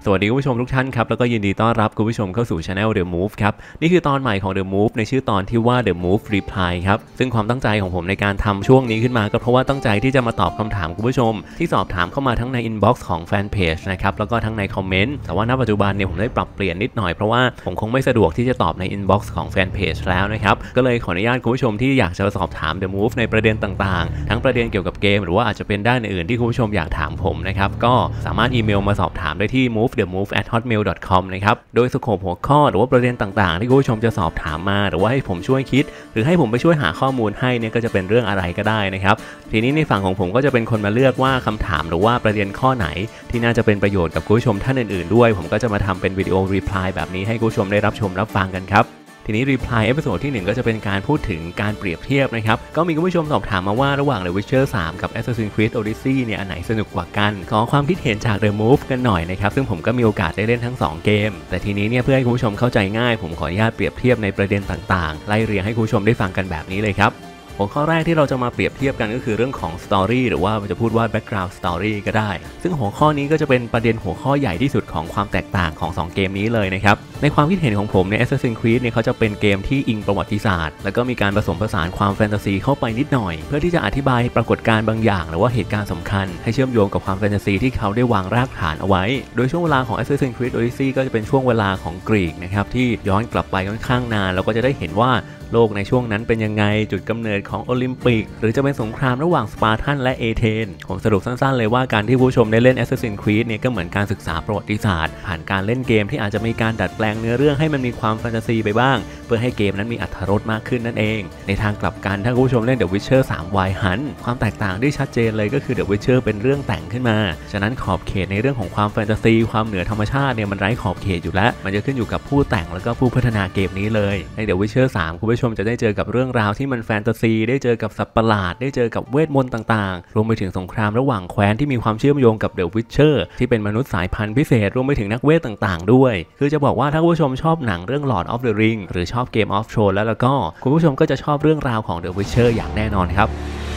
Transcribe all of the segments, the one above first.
สวัสดีคุณผู้ชมทุกท่านครับแล้วก็ยินดีต้อนรับคุณผู้ชมเข้าสู่ Channel The Move ครับนี่คือตอนใหม่ของ The Move ในชื่อตอนที่ว่า The Move Reply ครับซึ่งความตั้งใจของผมในการทำช่วงนี้ขึ้นมาก็เพราะว่าตั้งใจที่จะมาตอบคำถามคุณผู้ชมที่สอบถามเข้ามาทั้งใน Inbox ของแฟนเพจนะครับแล้วก็ทั้งในคอมเมนต์แต่ว่าณปัจจุบันเนี่ยผมได้ปรับเปลี่ยนนิดหน่อยเพราะว่าผมคงไม่สะดวกที่จะตอบใน Inbox ของแฟนเพจแล้วนะครับก็เลยขออนุญาตคุณผู้ชมที่อยากจะสอบถาม The Move ในประเด็นต่างๆทั้งประเด็นเกี่ยวกับเกมหรือว่าอาจจะเป็นด้านอื่นที่คุณผู้ชมอยากถามผมนะครับก็สามารถอีเมลมาสอบถามได้ที่ movethemove@hotmail.com นะครับโดยสโคปหัวข้อหรือว่าประเด็นต่างๆที่คุณผู้ชมจะสอบถามมาหรือว่าให้ผมช่วยคิดหรือให้ผมไปช่วยหาข้อมูลให้เนี่ยก็จะเป็นเรื่องอะไรก็ได้นะครับทีนี้ในฝั่งของผมก็จะเป็นคนมาเลือกว่าคำถามหรือว่าประเด็นข้อไหนที่น่าจะเป็นประโยชน์กับคุณผู้ชมท่านอื่นๆด้วยผมก็จะมาทำเป็นวิดีโอรีพลายแบบนี้ให้คุณผู้ชมได้รับชมรับฟังกันครับทีนี้ Reply เอพิโซดที่1ก็จะเป็นการพูดถึงการเปรียบเทียบนะครับก็มีคุณผู้ชมสอบถามมาว่าระหว่าง The Witcher 3 กับ Assassin's Creed Odyssey เนี่ยอันไหนสนุกกว่ากันขอความคิดเห็นจาก The Move กันหน่อยนะครับซึ่งผมก็มีโอกาสได้เล่นทั้ง2เกมแต่ทีนี้เนี่ยเพื่อให้คุณผู้ชมเข้าใจง่ายผมขออนุญาตเปรียบเทียบในประเด็นต่างๆไล่เรียงให้คุณผู้ชมได้ฟังกันแบบนี้เลยครับหัวข้อแรกที่เราจะมาเปรียบเทียบกันก็คือเรื่องของ Story หรือว่าจะพูดว่า Background Story ก็ได้ซึ่งหัวข้อนี้ก็จะเป็นประเด็นหัวข้อใหญ่ที่สุดของความแตกต่างของ2เกมนี้เลยนะครับในความคิดเห็นของผมใน Assassin's Creed เนี่ยเขาจะเป็นเกมที่อิงประวัติศาสตร์แล้วก็มีการผสมผสานความแฟนตาซีเข้าไปนิดหน่อยเพื่อที่จะอธิบายปรากฏการณ์บางอย่างหรือว่าเหตุการณ์สำคัญให้เชื่อมโยงกับความแฟนตาซีที่เขาได้วางรากฐานเอาไว้โดยช่วงเวลาของ Assassin's Creed Odyssey ก็จะเป็นช่วงเวลาของกรีกนะครับที่ย้อนกลับไปค่อนข้างนานแล้วก็จะได้เห็นว่าโลกในช่วงนั้นเป็นยังไงจุดกำเนิดของโอลิมปิกหรือจะเป็นสงครามระหว่างสปาร์ตันและเอเธนผมสรุปสั้นๆเลยว่าการที่ผู้ชมได้เล่น Assassin's Creed เนี่ยก็เหมือนการศึกษาประวัติศาสตร์ผ่านการเล่นเกมที่อาจจะมีการดัดแปลงเนื้อเรื่องให้มันมีความแฟนตาซีไปบ้างเพื่อให้เกมนั้นมีอรรถรสมากขึ้นนั่นเองในทางกลับกันถ้าผู้ชมเล่น The Witcher 3 Wild Hunt ความแตกต่างที่ชัดเจนเลยก็คือ The Witcher เป็นเรื่องแต่งขึ้นมาฉะนั้นขอบเขตในเรื่องของความแฟนตาซีความเหนือธรรมชาติเนี่ยมันไร้ขอบเขตอยู่แล้วมันจะขึ้นอยู่กับผู้แต่งแล้วก็ผู้พัฒนาเกมนี้เลยใน The Witcher 3 คุณผู้ชมจะได้เจอกับเรื่องราวที่มันแฟนตาซีได้เจอกับสัตว์ประหลาดได้เจอกับเวทมนต์ต่างๆรวมไปถึงสงครามระหว่างแคว้นที่มีความเชื่อมโยงกับ The Witcher ที่เป็นมนุษย์สายพันธุ์พิเศษรวมไปถึงนักเวทต่างๆด้วยคือจะบอกว่าถ้าคุณผู้ชมชอบหนังเรื่อง Lord of the Ring หรือชอบ Game of Thrones แล้วก็คุณผู้ชมก็จะชอบเรื่องราวของ The Witcher อย่างแน่นอนครับ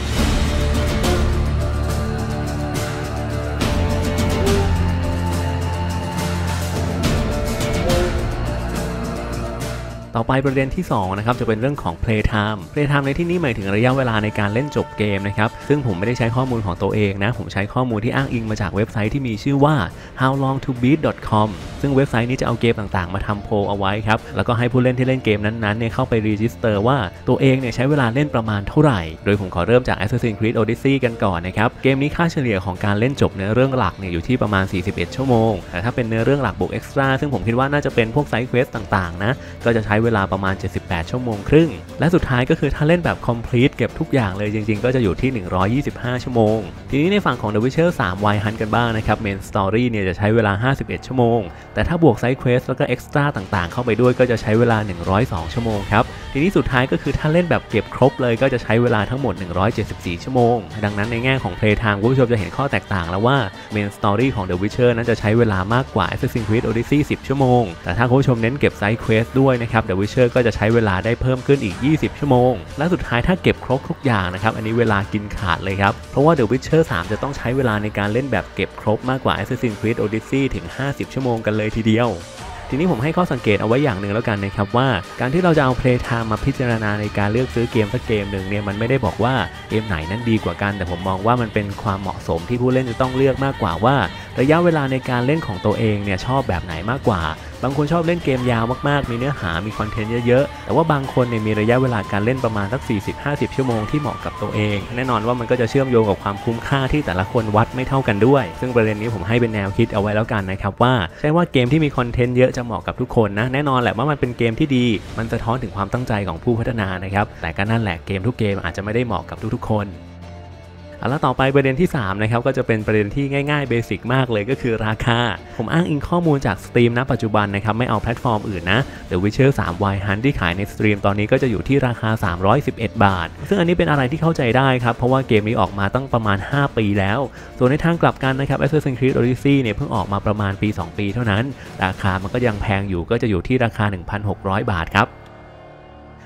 ต่อไปประเด็นที่2นะครับจะเป็นเรื่องของ Playtime ในที่นี้หมายถึงระยะเวลาในการเล่นจบเกมนะครับซึ่งผมไม่ได้ใช้ข้อมูลของตัวเองนะผมใช้ข้อมูลที่อ้างอิงมาจากเว็บไซต์ที่มีชื่อว่า howlongtobeat.com ซึ่งเว็บไซต์นี้จะเอาเกมต่างๆมาทำโพลเอาไว้ครับแล้วก็ให้ผู้เล่นที่เล่นเกมนั้นๆเนี่ยเข้าไปรีจิสเตอร์ว่าตัวเองเนี่ยใช้เวลาเล่นประมาณเท่าไหร่โดยผมขอเริ่มจาก Assassin's Creed Odyssey กันก่อนนะครับเกมนี้ค่าเฉลี่ยของการเล่นจบเนื้อเรื่องหลักเนี่ยอยู่ที่ประมาณ41ชั่วโมงแต่ถ้าเป็นเนื้อเรื่องหลักบวกเอ็กซ์ตร้าซึ่งผมคิดว่าน่าจะเป็นพวกไซด์เควสต่างๆนะก็จะใช้เวลาประมาณ78ชั่วโมงครึ่งและสุดท้ายก็คือถ้าเล่นแบบ complete เก็บทุกอย่างเลยจริงๆก็จะอยู่ที่125ชั่วโมงทีนี้ในฝั่งของ The Witcher 3 Wild Hunt กันบ้างนะครับ Main Story เนี่ยจะใช้เวลา51ชั่วโมงแต่ถ้าบวก Side Quest แล้วก็ Extra ต่างๆเข้าไปด้วยก็จะใช้เวลา102ชั่วโมงครับทีนี้สุดท้ายก็คือถ้าเล่นแบบเก็บครบเลยก็จะใช้เวลาทั้งหมด174ชั่วโมงดังนั้นในแง่ของ Playtime คุณผู้ชมจะเห็นข้อแตกต่างแล้วว่า Main Story ของ The Witcher นั้นจะใช้เวลามากกว่า Assassin's Creed Odyssey 10ชั่วโมงแต่ถ้าคุณผู้ชมเน้นเก็บ Side Quest ด้วยนะครับ The Witcher ก็จะใช้เวลาได้เพิ่มขึ้นอีก20ชั่วโมงและสุดท้ายถ้าเก็บครบทุกอย่างนะครับอันนี้เวลากินขาดเลยครับเพราะว่า The Witcher 3 จะต้องใช้เวลาในการเล่นแบบเก็บครบมากกว่า Assassin's Creed Odyssey ถึง50ชั่วโมงกันเลยทีเดียวทีนี้ผมให้ข้อสังเกตเอาไว้อย่างหนึ่งแล้วกันนะครับว่าการที่เราจะเอา Playtime มาพิจารณาในการเลือกซื้อเกมสักเกมหนึ่งเนี่ยมันไม่ได้บอกว่าเกมไหนนั้นดีกว่ากันแต่ผมมองว่ามันเป็นความเหมาะสมที่ผู้เล่นจะต้องเลือกมากกว่าว่าระยะเวลาในการเล่นของตัวเองเนี่ยชอบแบบไหนมากกว่าบางคนชอบเล่นเกมยาวมากๆมีเนื้อหามีคอนเทนต์เยอะๆแต่ว่าบางคนเนี่ยมีระยะเวลาการเล่นประมาณสัก40-50ชั่วโมงที่เหมาะกับตัวเองแน่นอนว่ามันก็จะเชื่อมโยงกับความคุ้มค่าที่แต่ละคนวัดไม่เท่ากันด้วยซึ่งประเด็นนี้ผมให้เป็นแนวคิดเอาไว้แล้วกันนะครับว่าใช่ว่าเกมที่มีคอนเทนต์เยอะจะเหมาะกับทุกคนนะแน่นอนแหละว่ามันเป็นเกมที่ดีมันสะท้อนถึงความตั้งใจของผู้พัฒนานะครับแต่ก็นั่นแหละเกมทุกเกมอาจจะไม่ได้เหมาะกับทุกๆคนแล้วต่อไปประเด็นที่3นะครับก็จะเป็นประเด็นที่ง่ายๆเบสิกมากเลยก็คือราคาผมอ้างอิงข้อมูลจาก Steam ณปัจจุบันนะครับไม่เอาแพลตฟอร์มอื่นนะ The Witcher 3 Wild Hunt ที่ขายใน Steam ตอนนี้ก็จะอยู่ที่ราคา311บาทซึ่งอันนี้เป็นอะไรที่เข้าใจได้ครับเพราะว่าเกมนี้ออกมาตั้งประมาณ5ปีแล้วส่วนในทางกลับกันนะครับ Assassin's Creed Odyssey เนี่ยเพิ่งออกมาประมาณปี2ปีเท่านั้นราคามันก็ยังแพงอยู่ก็จะอยู่ที่ราคา 1,600 บาทครับ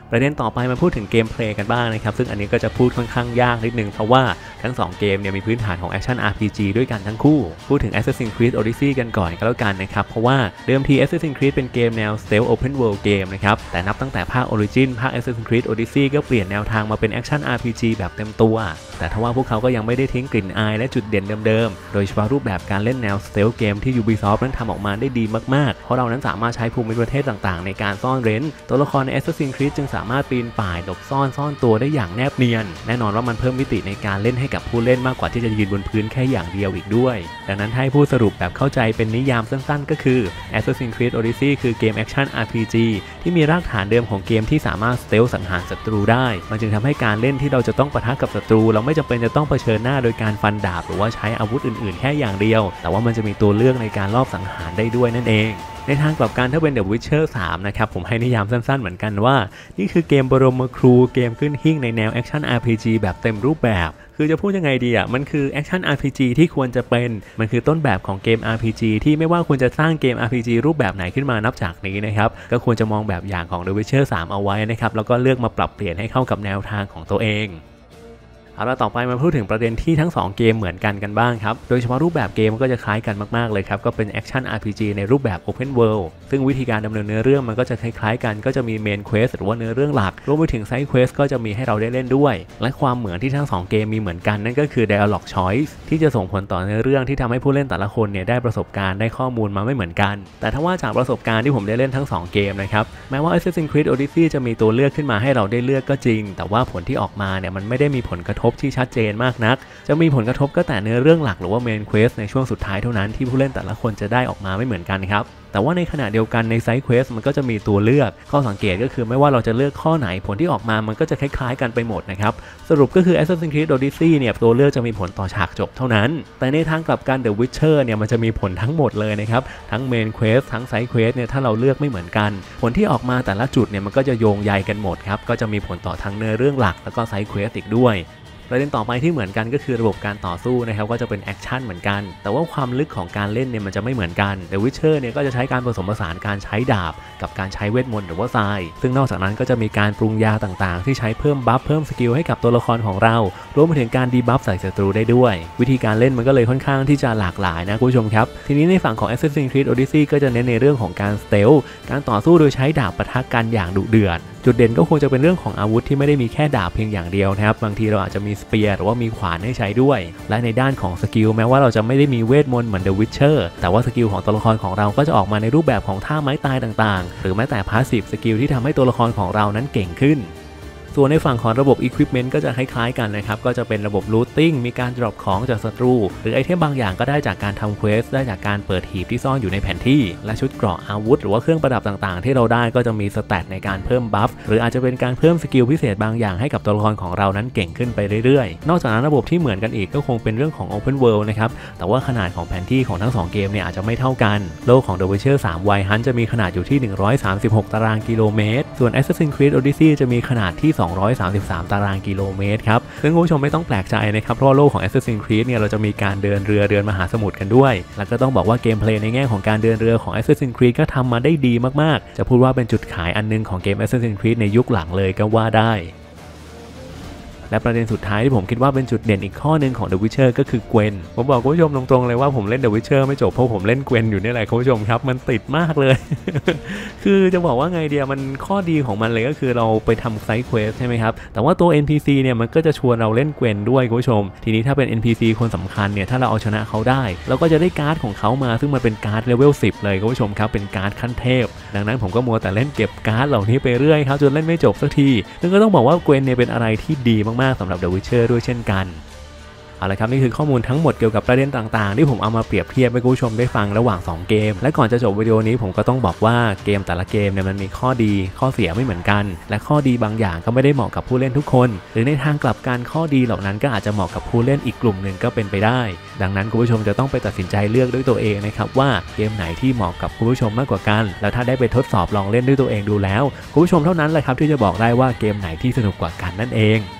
ประเด็นต่อไปมาพูดถึงเกมเพลย์กันบ้างนะครับซึ่งอันนี้ก็จะพูดค่อนข้างยากนิดนึงเพราะว่าทั้ง2เกมเนี่ยมีพื้นฐานของแอคชั่น RPG ด้วยกันทั้งคู่พูดถึง Assassin's Creed Odyssey กันก่อนก็แล้วกันนะครับเพราะว่าเดิมที Assassin's Creed เป็นเกมแนว Stealth Open World เกมนะครับแต่นับตั้งแต่ภาค Origin ภาค Assassin's Creed Odyssey ก็เปลี่ยนแนวทางมาเป็นแอคชั่น RPG แบบเต็มตัวแต่ทว่าพวกเขาก็ยังไม่ได้ทิ้งกลิ่นอายและจุดเด่นเดิมๆโดยเฉพาะรูปแบบการเล่นแนว Stealth เกมที่ Ubisoft นั้นทำออกมาได้ดีมากๆเพราะเรานั้นสามารถใช้ภูมิประเทศต่างๆในการซ่อนเร้นตัวละครใน Assassin's Creed จึงสามารถปีนป่ายหลบซ่อนตัวได้อย่างแนบเนียนแน่นอนว่ามันเพิ่มมิติในการเล่นให้กับผู้เล่นมากกว่าที่จะยืนบนพื้นแค่อย่างเดียวอีกด้วยดังนั้นให้ผู้สรุปแบบเข้าใจเป็นนิยามสั้นๆก็คือ Assassin's Creed Odyssey คือเกมแอคชั่น RPG ที่มีรากฐานเดิมของเกมที่สามารถสเตลสังหารศัตรูได้มันจึงทำให้การเล่นที่เราจะต้องปะทะกับศัตรูเราไม่จำเป็นจะต้องเผชิญหน้าโดยการฟันดาบหรือว่าใช้อาวุธอื่นๆแค่อย่างเดียวแต่ว่ามันจะมีตัวเลือกในการลอบสังหารได้ด้วยนั่นเองในทางกลับกันถ้าเป็น The Witcher 3 นะครับผมให้นิยามสั้นๆเหมือนกันว่านี่คือเกมบรมครูเกมขึ้นหิ่งในแนวแอคชั่น RPG แบบเต็มรูปแบบคือจะพูดยังไงดีอ่ะมันคือแอคชั่น RPG ที่ควรจะเป็นมันคือต้นแบบของเกม RPG ที่ไม่ว่าคุณจะสร้างเกม RPG รูปแบบไหนขึ้นมานับจากนี้นะครับก็ควรจะมองแบบอย่างของ The Witcher 3 เอาไว้นะครับแล้วก็เลือกมาปรับเปลี่ยนให้เข้ากับแนวทางของตัวเองเอาละต่อไปมาพูดถึงประเด็นที่ทั้ง2เกมเหมือนกันบ้างครับโดยเฉพาะรูปแบบเกมก็จะคล้ายกันมากๆเลยครับก็เป็นแอคชั่น RPG ในรูปแบบ Open World ซึ่งวิธีการดำเนินเนื้อเรื่องมันก็จะคล้ายๆกันก็จะมี Main Quest หรือว่าเนื้อเรื่องหลักรวมไปถึง Side Quest ก็จะมีให้เราได้เล่นด้วยและความเหมือนที่ทั้ง2เกมมีเหมือนกันนั่นก็คือ Dialogue Choice ที่จะส่งผลต่อเนื้อเรื่องที่ทำให้ผู้เล่นแต่ละคนเนี่ยได้ประสบการณ์ได้ข้อมูลมาไม่เหมือนกันแต่ถ้าว่าจากประสบการณ์ที่ผมได้เล่นทั้ง2เกมนะครับแม้ว่า Assassin's Creed Odyssey จะมีตัวเลือกขึ้นมาให้เราได้เลือกก็จริงแต่ว่าผลที่ออกมาเนี่ยมันไม่ได้มีผลกระทบที่ชัดเจนมากนักจะมีผลกระทบก็แต่เนื้อเรื่องหลักหรือว่า Main Quest ในช่วงสุดท้ายเท่านั้นที่ผู้เล่นแต่ละคนจะได้ออกมาไม่เหมือนกันครับแต่ว่าในขณะเดียวกันใน Side Quest มันก็จะมีตัวเลือกข้อสังเกตก็คือไม่ว่าเราจะเลือกข้อไหนผลที่ออกมามันก็จะคล้ายๆกันไปหมดนะครับสรุปก็คือ Assassin's Creed Odyssey เนี่ยตัวเลือกจะมีผลต่อฉากจบเท่านั้นแต่ในทางกลับกัน The Witcher เนี่ยมันจะมีผลทั้งหมดเลยนะครับทั้ง Main Quest ทั้ง Side Quest เนี่ยถ้าเราเลือกไม่เหมือนกันผลที่ออกมาแต่ละจุดเนี่ยมันก็จะโยงใยกันหมดครับก็จะมีผลต่อทั้งเนื้อเรื่องหลักแล้วก็ Side Quest อีกด้วยประเด็นต่อไปที่เหมือนกันก็คือระบบการต่อสู้นะครับก็จะเป็นแอคชั่นเหมือนกันแต่ว่าความลึกของการเล่นเนี่ยมันจะไม่เหมือนกัน The Witcher เนี่ยก็จะใช้การผสมผสานการใช้ดาบกับการใช้เวทมนต์หรือว่าทรายซึ่งนอกจากนั้นก็จะมีการปรุงยาต่างๆที่ใช้เพิ่มบัฟเพิ่มสกิลให้กับตัวละครของเรารวมไปถึงการดีบัฟใส่ศัตรูได้ด้วยวิธีการเล่นมันก็เลยค่อนข้างที่จะหลากหลายนะคุณผู้ชมครับทีนี้ในฝั่งของ Assassin's Creed Odyssey ก็จะเน้นในเรื่องของการสเตลการต่อสู้โดยใช้ดาบปะทะกันอย่างดุเดือดจุดเด่นก็คงจะเป็นเรื่องของอาวุธที่ไม่ได้มีแค่ดาบเพียงอย่างเดียวนะครับบางทีเราอาจจะมีสเปียร์หรือว่ามีขวานให้ใช้ด้วยและในด้านของสกิลแม้ว่าเราจะไม่ได้มีเวทมนต์เหมือน The Witcher แต่ว่าสกิลของตัวละครของเราก็จะออกมาในรูปแบบของท่าไม้ตายต่างๆหรือแม้แต่พาสซีฟสกิลที่ทำให้ตัวละครของเรานั้นเก่งขึ้นส่วนในฝั่งของระบบ Equipment ก็จะคล้ายๆกันนะครับก็จะเป็นระบบ Looting มีการ drop ของจากศัตรูหรือไอเทมบางอย่างก็ได้จากการทำเควสได้จากการเปิดหีบที่ซ่อนอยู่ในแผนที่และชุดเกราะอาวุธหรือว่าเครื่องประดับต่างๆที่เราได้ก็จะมีสแตทในการเพิ่มบัฟหรืออาจจะเป็นการเพิ่มสกิลพิเศษบางอย่างให้กับตัวละครของเรานั้นเก่งขึ้นไปเรื่อยๆนอกจากนั้นระบบที่เหมือนกันอีกก็คงเป็นเรื่องของ Open World นะครับแต่ว่าขนาดของแผนที่ของทั้ง2เกมเนี่ยอาจจะไม่เท่ากันโลกของ The Witcher 3 Wild Hunt จะมีขนาดอยู่ที่136ตารางกิโลเมตรส่วน Assassin's Creed Odyssey จะมีขนาดที่233ตารางกิโลเมตรครับซึ่งคุณผู้ชมไม่ต้องแปลกใจนะครับเพราะโลกของ Assassin's Creed เนี่ยเราจะมีการเดินเรือเดินมหาสมุทรกันด้วยแล้วก็ต้องบอกว่าเกมเพลย์ในแง่ของการเดินเรือของ Assassin's Creed ก็ทำมาได้ดีมากๆจะพูดว่าเป็นจุดขายอันนึงของเกม Assassin's Creed ในยุคหลังเลยก็ว่าได้และประเด็นสุดท้ายที่ผมคิดว่าเป็นจุดเด่นอีกข้อนึงของ The Witcher ก็คือเกวนผมบอกคุณผู้ชมตรงๆเลยว่าผมเล่น The Witcher ไม่จบเพราะผมเล่นเกวนอยู่นี่แหละคุณผู้ชมครับมันติดมากเลย คือจะบอกว่าไงเดียมันข้อดีของมันเลยก็คือเราไปทำไซด์เควสใช่ไหมครับแต่ว่าตัว NPC เนี่ยมันก็จะชวนเราเล่นเกวนด้วยคุณผู้ชมทีนี้ถ้าเป็น NPC คนสำคัญเนี่ยถ้าเราเอาชนะเขาได้เราก็จะได้การ์ดของเขามาซึ่งมันเป็นการ์ดเลเวล 10เลยคุณผู้ชมครับเป็นการ์ดขั้นเทพดังนั้นผมก็มัวแต่เล่นเก็บการ์ดเหล่านี้ไปเรื่อยครับจนเล่นไม่จบสักทีซึ่งก็ต้องบอกว่าเกวนเนี่ยเป็นอะไรที่ดีมากๆสำหรับ The Witcher ด้วยเช่นกันเอาละครับนี่คือข้อมูลทั้งหมดเกี่ยวกับประเด็นต่างๆที่ผมเอามาเปรียบเทียบให้คุณผู้ชมได้ฟังระหว่าง2เกมและก่อนจะจบวิดีโอนี้ผมก็ต้องบอกว่าเกมแต่ละเกมเนี่ยมันมีข้อดีข้อเสียไม่เหมือนกันและข้อดีบางอย่างก็ไม่ได้เหมาะกับผู้เล่นทุกคนหรือในทางกลับกันข้อดีเหล่านั้นก็อาจจะเหมาะกับผู้เล่นอีกกลุ่มหนึ่งก็เป็นไปได้ดังนั้นคุณผู้ชมจะต้องไปตัดสินใจเลือกด้วยตัวเองนะครับว่าเกมไหนที่เหมาะกับคุณผู้ชมมากกว่ากันแล้วถ้าได้ไปทดสอบลองเล่นด้วยตัวเองดูแล้วคุณผู้ชมเท่านั้นแหละครับที่จะบอกได้ว่าเกมไหนที่สนุกกว่ากันนั่นเอง